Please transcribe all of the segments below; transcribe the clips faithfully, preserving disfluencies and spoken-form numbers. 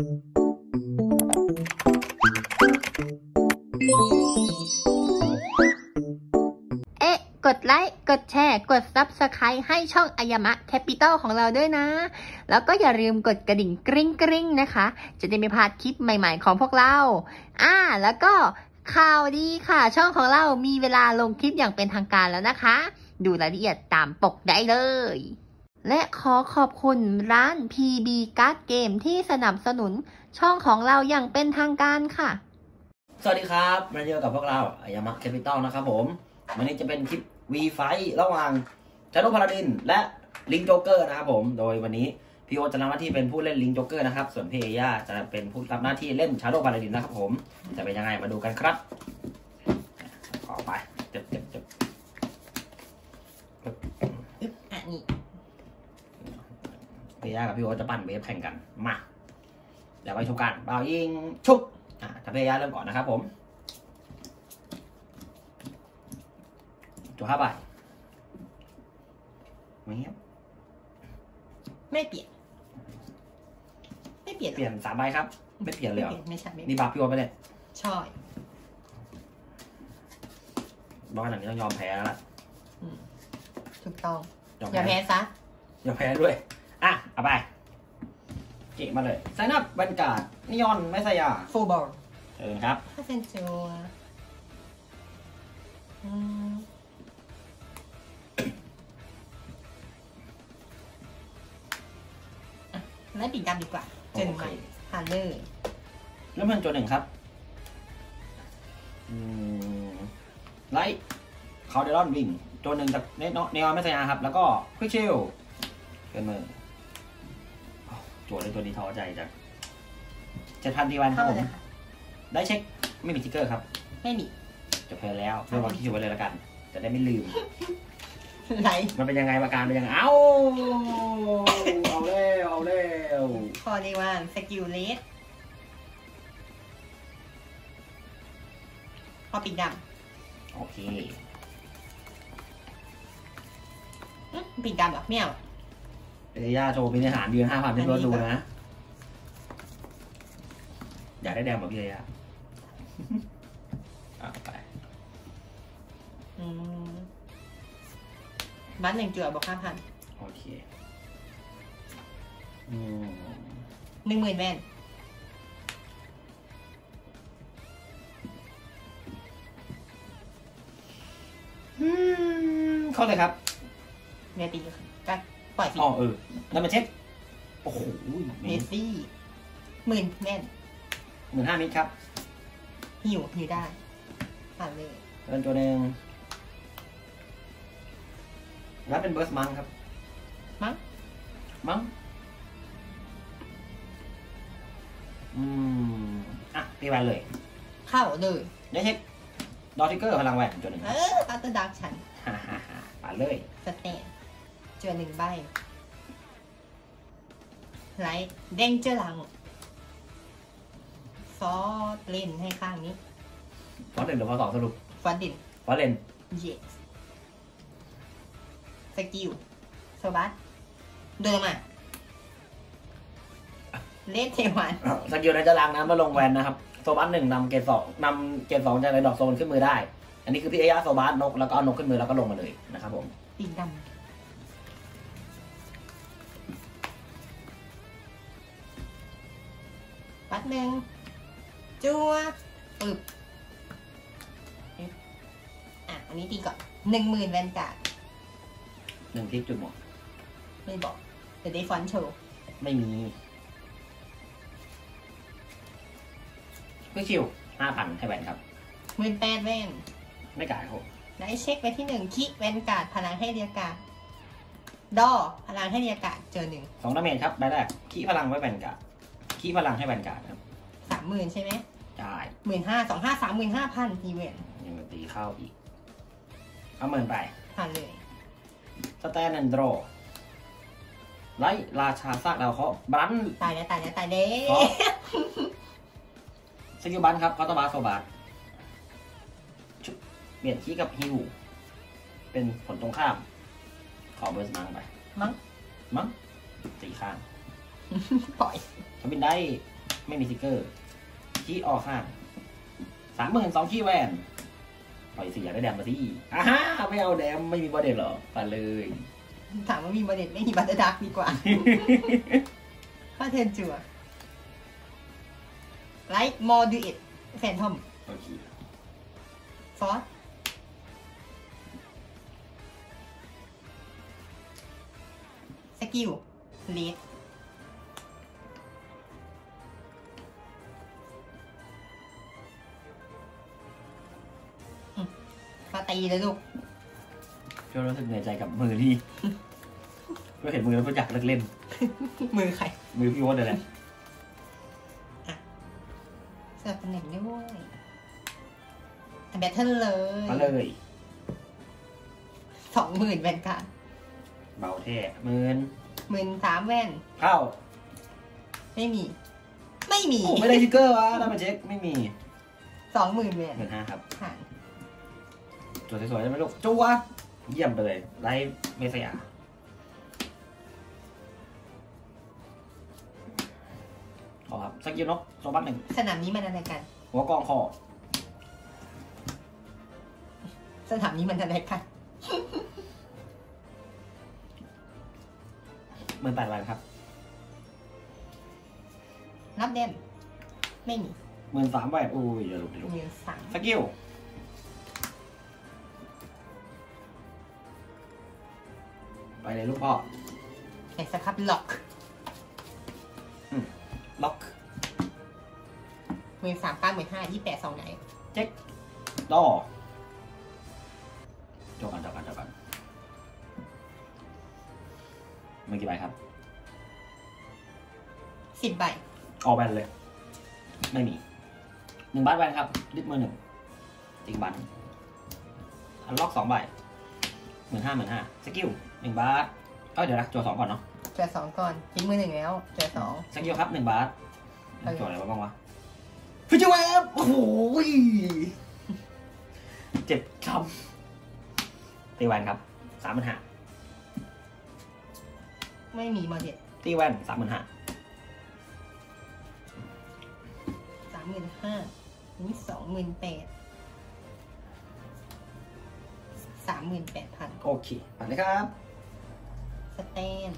เอ๊ะกดไลค์กดแชร์กด ซับสไครบ์ ให้ช่องอายามะแคปิตอลของเราด้วยนะแล้วก็อย่าลืมกดกระดิ่งกริ๊งกริ๊งนะคะจะได้ไม่พลาดคลิปใหม่ๆของพวกเราอ่าแล้วก็ข่าวดีค่ะช่องของเรามีเวลาลงคลิปอย่างเป็นทางการแล้วนะคะดูรายละเอียดตามปกได้เลยและขอขอบคุณร้าน พี บี Card Game ที่สนับสนุนช่องของเราอย่างเป็นทางการค่ะสวัสดีครับมาเจอกับพวกเราอายามะแคปิตอลนะครับผมวันนี้จะเป็นคลิป วีไฟท์ ระหว่างชาโดว์พาราดินและลิงโจ๊กเกอร์นะครับผมโดยวันนี้พี่โอจะรับหน้าที่เป็นผู้เล่นลิงโจ๊กเกอร์นะครับส่วนพี่เอย่าจะเป็นผู้รับหน้าที่เล่นชาโดว์พาราดินนะครับผมจะเป็นยังไงมาดูกันครับขอไปเจ็บเจ็บเจ็บอันนี้พี่เอย่ากับพี่โอจะปั่นเวฟแข่งกันมาเดี๋ยวไปชมกันเบายิงชุบอ่ะถ้าพี่เอย่าเริ่มก่อนนะครับผมจุดห้าใบไม่เงียบไม่เปลี่ยนไม่เปลี่ยนเปลี่ยนสามใบครับไม่เปลี่ยนเลยเหรอไม่ใช่นี่บัฟพี่โอไปเลยใช่บ้านหลังนี้ต้องยอมแพ้แล้วล่ะถูกต้องอย่าแพ้ซะอย่าแพ้ด้วยอ่ะเอาไปเก็บมาเลยไซนับบันการ์ดนิยอนไม่ใส่ยาฟูลบอลเชิญครับถ้าเป็นจัวไล่ปีกดำดีกว่าเจนใหม่ฮาร์เลอร์เริ่มเพิ่มตัวหนึ่งครับไลท์คาร์เดรอนวิ่งตัวหนึ่งจากเนเนออนไม่ใส่ยาครับแล้วก็ควิกชิลเป็นมือตัวเลยตัวนี้ท้อใจจากเจ็ดพันดีวันครับผมได้เช็คไม่มีทิกเกอร์ครับไม่มีจะเพลแล้วเพื่อวางที่อยู่ไว้เลยละกันจะได้ไม่ลืมไรมันเป็นยังไงอาการเป็นยังไงเอ้าเอาเร็วเอาเร็วพอดีวันสกิลเลสพอปีกดำโอเคปีกดำเหรอไม่เอาเอ้ย่าโชว์มีอาหารเดือนห้าพันให้รถดูนะอยากได้แดงแบบพี่เลยอ่ะไปบ้านหนึ่งจุดบอกห้าพันโอเคหนึ่งหมื่นแว่นเข้าเลยครับเมตีก็ปล่อยอ๋อเออแล้วมาเช็คโอ้โหเมซี่หมื่นแว่นหมื่นห้ามิตรครับหิวหิวได้ผ่านเลยเป็นตัวหนึ่งแล้วเป็นเบิร์สมังครับมังมังอืมอ่ะตีแวนเลยเข้าเลยได้เช็คดอทิกเกอร์พลังแวนตัวหนึ่งเอออัลเตอร์ดักชันฮ่าฮ่าฮ่าป่าเลยสเตนเจอหนึ่งใบไลท์เด้งเจอหลังฟอสเล่นให้ข้างนี้ฟอสเล่นหรือฟอสสองสรุปฟอสเด่นฟอสเล่นเยสสกิลโซบัสเดิมอ่ะเล่นเทวันสกิลในจะล้างน้ำมาลงแวนนะครับโซบัสหนึ่งนำเกรดสองนำเกรดสองจากในดอกโซนขึ้นมือได้อันนี้คือพี่เอย่าโซบัสนกแล้วก็เอานกขึ้นมือแล้วก็ลงมาเลยนะครับผมปีกดำปัดหนึ่งจัวปึบอ่ะอันนี้ตีก่อนหนึ่งหมื่นแวนการ์ดหนึ่งทิกจุดหมดไม่บอกแต่ได้ฟอนโชว์ไม่มีไม่คิวห้าพันให้แวนครับหมื่นแปดแวนไม่กายครับได้เช็คไปที่หนึ่งคิแวนการ์ดพลังให้เรียกาศดอพลังให้เรียกาศเจอหนึ่งสองดาเมจครับใบแรกคิพลังไว้แวนการ์ดคิพลังให้แวนการ์ดครับสามหมื่นใช่ไหมใช่หมื่นห้าสองห้าสามหมื่นห้าพันทีเวนยังมาตีเข้าอีกเอาหมื่นไปผ่านเลยสแตนแอนด์ดรอไล่ราชาซากดาวเคาะบันตายแล้วตายแล้วตายเด้สกิลบันครับเขาต้องบาโซบาเปลี่ยนคีกับฮิวเป็นผลตรงข้ามขอเบอร์สมังไปมั้งมั้งตีข้างปล่อยทำบินได้ไม่มีสติ๊กเกอร์ขี้ออกข้างสามหมื่นสองขี้แวนปล่อยเสียได้แดมมาสิอ่าฮะไม่เอาแดมไม่มีบอเด็ดหรอไปเลยถามว่ามีบัตเด็ดไม่มีบัตเตอร์ดักดีกว่า ข้าเทิร์นจั่วไลท์มอร์ดูอิตแฟนทอมโอเคฟอสสกิลเลดมาตีเลยลูกพี่รู้สึกเหนื่อยใจกับมือที่ ก็เห็นมือแล้วก็อยากเลิกเล่นมือใครมือพี่โอ๊ตเลยแหละสลับตำแหน่งด้วยแบทเทิลเลยมาเลยสองหมื่นแว่นค่ะเบาแท้หมื่นหมื่นสามแว่นเข้าไม่มี ไม่มีโอ้ไม่ได้สติ๊กเกอร์วะถ้ามาเช็คไม่มีสองหมื่นแว่นหมื่นห้าครับผ่านจดสวยๆได้ไหมลูกจูวะเยี่ยมไปเลยไลฟ์เมสยาขอครับสกิลนกโซบัสหนึ่งสนามนี้มันอะไรกันหัวกองคอสนามนี้มันอะไรกันหมื่นแปดวันครับรับเดมไม่มีหมื่นสามแหวนอุ้ยเดี๋ยวลุกเดี๋ยวลุกหมื่นสามสกิลไปเลยลูกพ่อไหนสครับล็อกล็อกหมื่นสามเก้าหมื่นห้ายี่แปดสองไหนเช็คดอจบกันจบกันจบกันมือกี่ใบครับสิบใบออกแบนเลย ไม่มีหนึ่งบาทแวนครับลิดมือหนึ่งจริงบันอันล็อกสองใบหมื่นห้าหมื่นห้าสกิลหนึ่งบาทเอ้ยเดี๋ยวนะจั่วสองก่อนเนาะเจอสองก่อนทิ้งมือหนึ่งแล้วเจอสองสกิลครับหนึ่งบาทเออจั่วอะไรบ้างวะฟิจิเวฟโอ้โหเจ็บช้ำตีแวนครับสามหมื่นห้าไม่มีมาเด็ดตีแวนสามหมื่นห้าสามหมื่นห้านี่สองหมื่นแปดสามหมื่นแปดพันโอเคผ่านเลยครับสแตน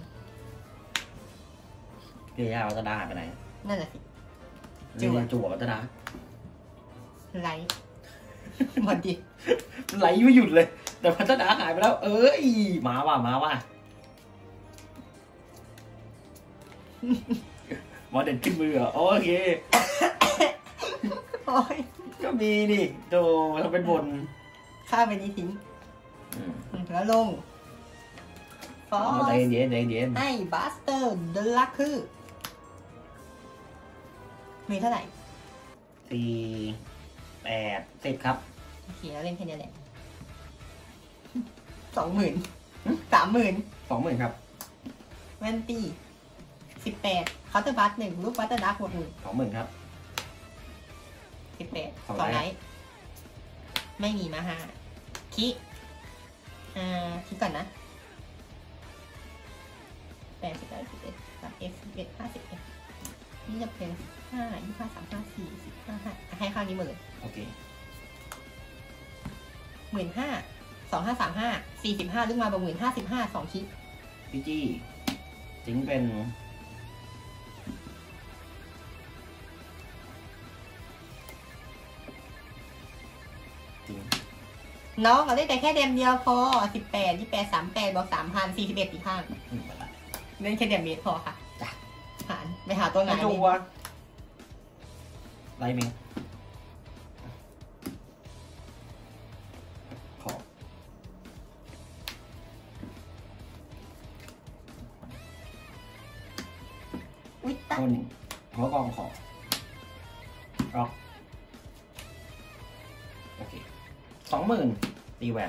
เรียาวัตดาหายไปไหนนั่นแหละสิเรียนจั่ววัตดาไลท์หมดดิไหลไม่หยุดเลย แต่วัตดาหายไปแล้ว เอ้ยมาว่ะมาว่ะมาเด่นขึ้นมือเหรอโอเคโอ้ยก็มีนี่โตทำเป็นบนข้าไปนี้ทิ้งอืมแล้วลงฟออ๋อสใจเย็นใจเย็นให้บัสเตอร์เดลักคือมีเท่าไหร่สี่แปดสิบครับโอเคแล้วเล่นแค่นี้แหละสองหมื่นสามหมื่นสองหมื่นครับแวนตีสิบแปดเคาน์เตอร์บัสหนึ่งลูกบัสเตอร์ดักหกหมื่นสองหมื่นครับสิบแปดสองสองไลไลท์ท์ไม่มีมาห้าคิอ่าคิดก่อนนะแปดสิบเก้าสิบเอ็ดสามเอ็ดสิบเอ็ดห้าสิบเอ็ดนี่จะเป็นห้ายี่ห้าสามห้าสี่สิบห้าห้าให้ข้างนี้หมดเลยโอเคหมื่นห้าสองห้าสามห้าสี่สิบห้าลึกมาบวกหมื่นห้าสิบห้าสองคิดพี่จี้จิงเป็นจริงน้องเราได้แต่แค่เดมเดียวพอสิบแปดยี่แปดสามแปดบวกสามพันสี่สิบเอ็ดอีกข้างอืมไปละเล่นแค่เดมเมตรพอค่ะจ้ะผ่านไปหาตัวไหนจั่วไลท์มิงขออุ้ยตั้งคนหัวกองขอร็อกโอเคสองหมื่นตีแหวน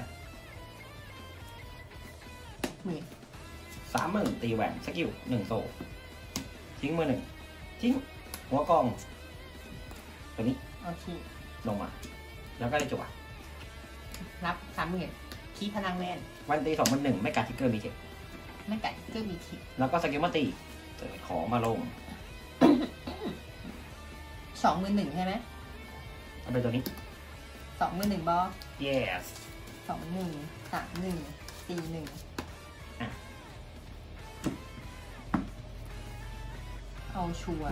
หมื่นสามหมื่นตีแหวนสกิลหนึ่งโซทิ้งมือหนึ่งทิ้งหัวกองตัวนี้โอเคลงมา แล้วก็ได้จั่วรับสามหมื่นคีพลังแวนวันตีสองพันหนึ่งไม่กัดทิกเกอร์มีเทคไม่กัดก็มีคิดแล้วก็สกิลมาตีเปิดของมาลงสองหมื่นหนึ่งใช่ไหมเอาไปตัวนี้สองหมื่นหนึ่งบอ yes สองหนึ่งสามหนึ่งสี่หนึ่งเอาชัว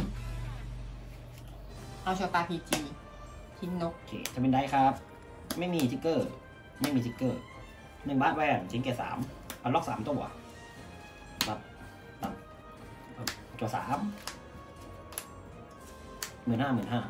เอาชัวปลาพีจีทิ้งนกโอเคจะเป็นได้ครับไม่มีทิกเกอร์ไม่มีทิกเกอร์หนึ่งบาทแวนชิ้นเกตสามอันล็อกสามตัวตัดตัดตัวสามหมื่นห้าหมื่นห้า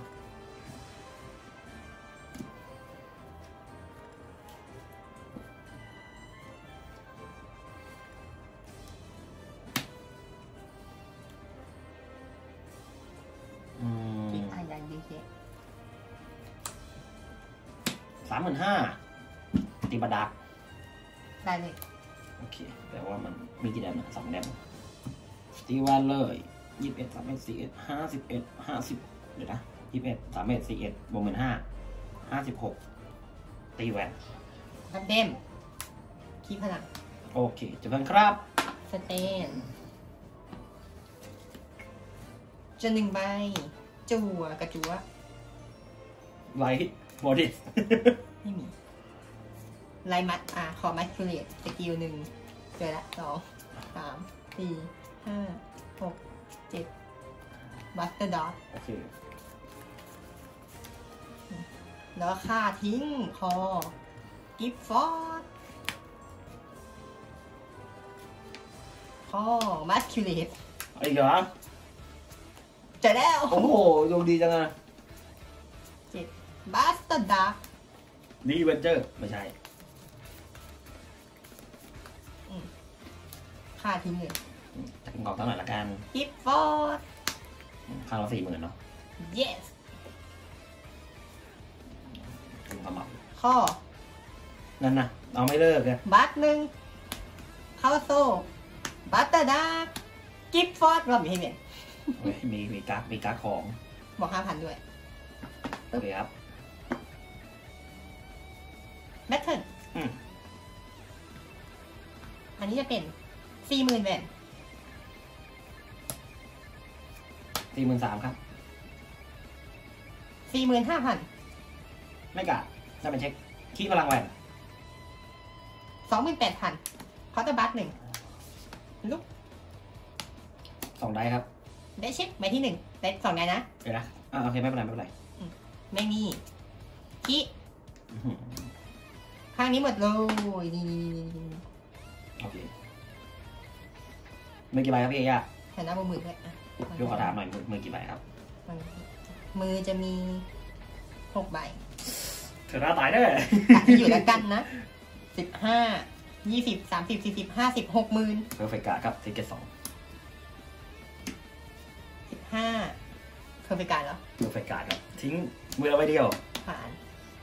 สามหมื่นห้าตีบาดักได้เลยโอเคแปลว่ามันมีกี่แดมนะสองแดมตีวันเลยยี่สิบเอ็ดสามเอ็ดสี่เอ็ดห้าสิบเอ็ดห้าสิบเดี๋ยวนะยี่สิบเอ็ดสามเอ็ดสี่เอ็ดบวกหมื่นห้าห้าสิบหกตีแวนทับเดมคีพลังโอเคจบกันครับสเตนจะหนึ่งใบจั่วกระจั่วไลท์บอดี้ไม่มีไลมัดอ่ะขอมัดคูเลตสกิลหนึ่งเจอละสองสามสี่ห้าหกเจ็ดบัสเตอร์ดอทโอเคแล้วค่าทิ้งคอกิฟฟอร์ดคอมัดคูเลตไอ้เหรอเจอแล้วโอ้โหดวงดีจังอะบัสเตอร์ดักดีเวนเจอร์ไม่ใช่ค่าทิ้งเลยจะกองเท่าไหร่ละกันกิฟฟอร์ดค่าเราสี่หมื่นเนาะ yes ถึงขมับข้อนั่นนะเอาไม่เลิกเลยบัตหนึ่งเข้าโซ่บัสเตอร์ดักกิฟฟอร์ดรอบนี้เนี่ยมีมีการ์ดมีการ์ดของบอกห้าพันด้วยโอเคครับแบทเทิลอันนี้จะเป็นสี่หมื่นแวนสี่หมื่นสามครับสี่หมื่นห้าพันไม่กะจะเป็นเช็คขี้พลังแวนสองหมื่นแปดพันเคาน์เตอร์บัสหนึ่งลุกสองได้ครับได้เช็คใบที่หนึ่งได้สองได้นะเดี๋ยวนะอ่าโอเคไม่เป็นไรไม่เป็นไรไม่มีขี้ข้างนี้หมดเลยนี่โอเคมือกี่ใบครับพี่เอ๋แถวหน้ามือด้วยอ่ะยกขอถามหน่อยมือกี่ใบครับมือจะมีหกใบเธอหน้าตายแน่อยู่แล้วกันนะสิบห้ายี่สิบสามสิบสี่สิบห้าสิบหกหมื่นเพอร์เฟกต์การ์ดครับทิกเก็ตสองสิบห้าเพอร์เฟกต์การ์ดเหรอเพอร์เฟกต์การ์ดครับทิ้งมือเราไว้เดียวผ่าน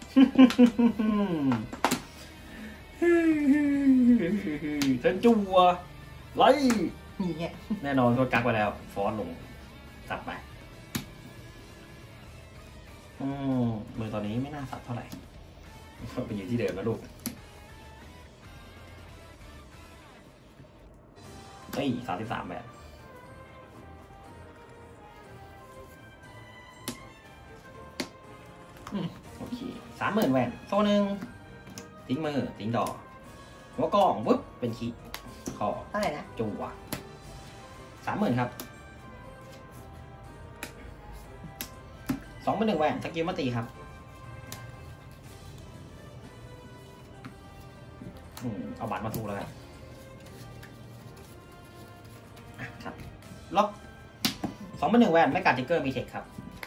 เซนจัวไล่นี่ไงแน่นอนโดนกักไปแล้วฟอนลงสับไปอืมมือตอนนี้ไม่น่าสับเท่าไหร่ไปอยู่ที่เดิมนะลูกเฮ้ยสามสิบสามแบบโอเคสามหมื่นแหวนโซ่หนึ่งทิ้งมือทิ้งดอกหัวกล้องปุ๊บเป็นขี้คอเท่าไหร่นะจัวสามหมื่นครับสองหมื่นหนึ่งแหวนสกิลมาตีครับอืมเอาบัตรมาสู้แล้วกันครับล็อกสองหมื่นหนึ่งแหวนไม่การติ๊กเกอร์มีเทคครับ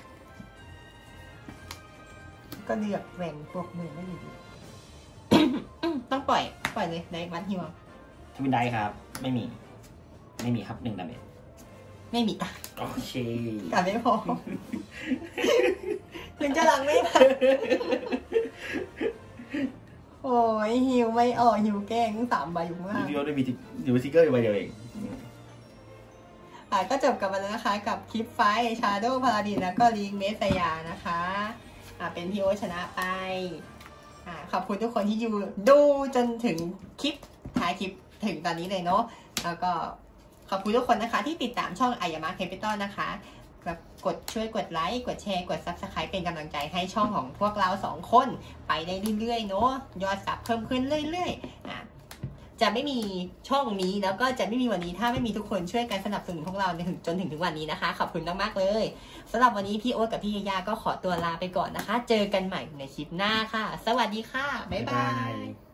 ก็เลือกแหวนพวกมือไม่ดีต้องปล่อยปล่อยเลยในวันฮิวทวินได้ครับไม่มีไม่มีครับหนึ่งดาเมจไม่มีอ่ะโอเคการไม่พอถึงจะหลังไม่พันโอ้ยฮิวไม่ออกฮิวแกล้งสามใบอยู่ข้างล่างฮิวได้มีฮิวซิกเกอร์อยู่ใบเดียวเองอ่ะก็จบกันไปแล้วนะคะกับคลิปไฟชาโดว์พาราดินแล้วก็ลีกเมสยานะคะอ่ะเป็นพี่โอชนะไปอ่ะขอบคุณทุกคนที่อยู่ดูจนถึงคลิปท้ายคลิปถึงตอนนี้เลยเนาะแล้วก็ขอบคุณทุกคนนะคะที่ติดตามช่องอายามะแคปิตอลนะคะแบบกดช่วยกดไลค์กดแชร์กด ซับสไครบ์ เป็นกำลังใจให้ช่องของพวกเราสองคนไปได้เรื่อยๆเนาะยอดซับเพิ่มขึ้นเรื่อยๆอ่ะจะไม่มีช่องนี้แล้วก็จะไม่มีวันนี้ถ้าไม่มีทุกคนช่วยกันสนับสนุนพวกเราถึงจนถึงถึงวันนี้นะคะขอบคุณมากๆเลยสำหรับวันนี้พี่โอ๊ตกับพี่ยาย่าก็ขอตัวลาไปก่อนนะคะเจอกันใหม่ในคลิปหน้าค่ะสวัสดีค่ะบ๊ายบาย